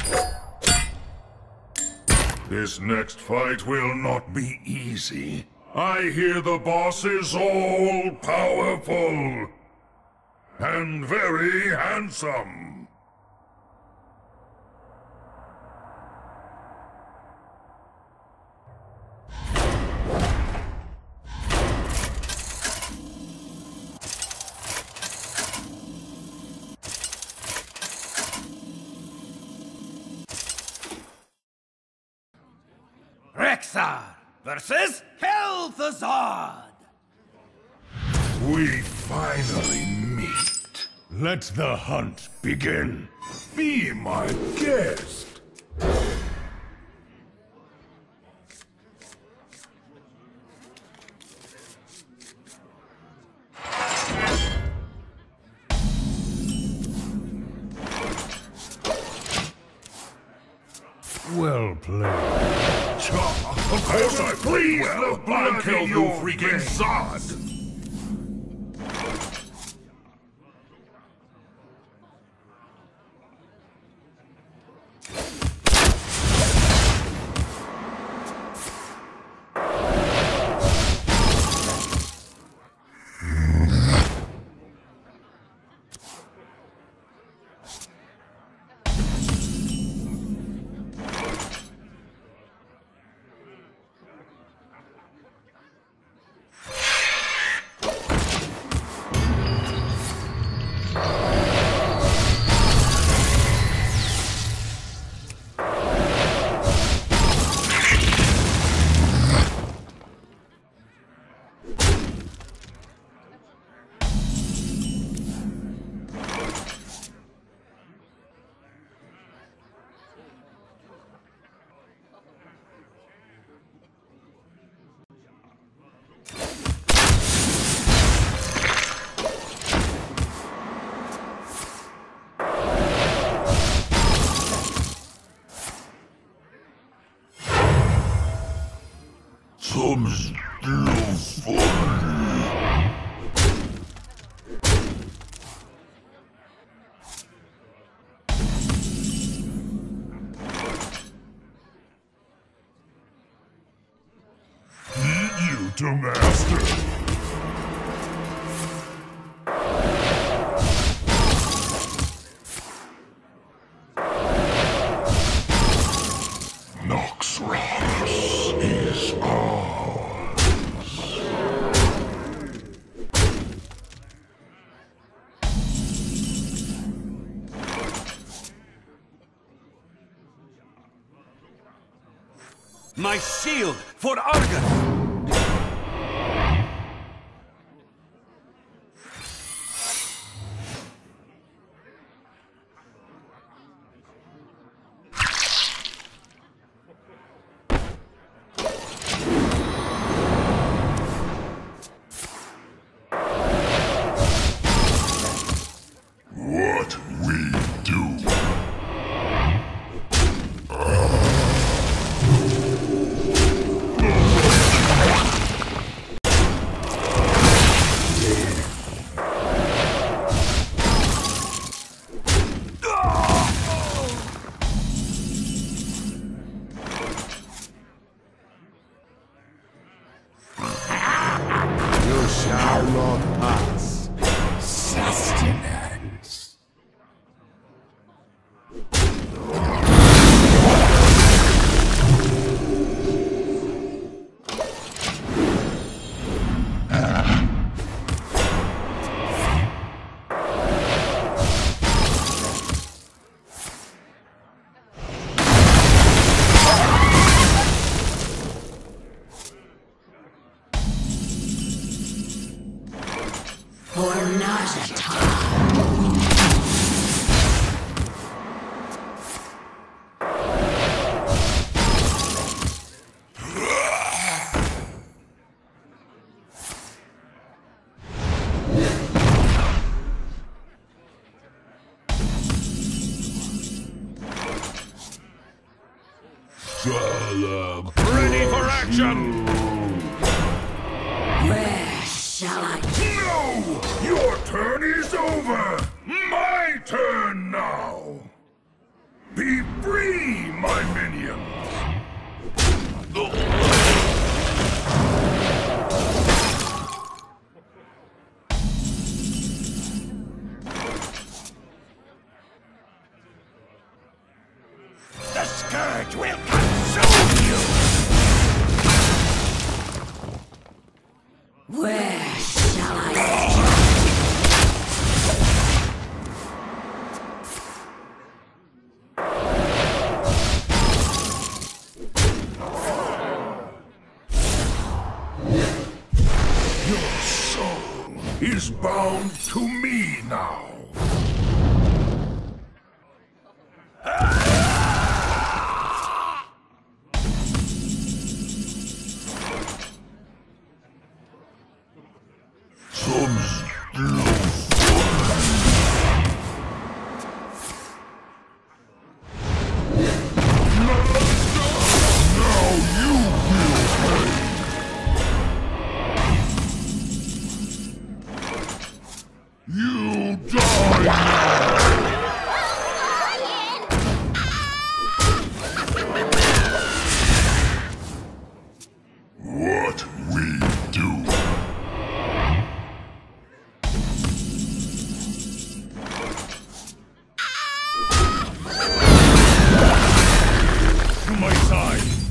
This next fight will not be easy. I hear the boss is all-powerful and very handsome. Rexxar versus Kel'Thuzad! We finally meet. Let the hunt begin. Be my guest. Well played. Of course I please the blood kill you freaking sod! Zum Schlussfall. Need you to master. Noxus is ours. My shield for Argon! What we do. You shall not pass. Sustenance. For Nazata. Ready for action! Where shall I No! Your turn is over! My turn now! Be free! scourge will consume you! Where shall I Your soul is bound to me now. Some Now you will pay. You die now! What we do? To my side!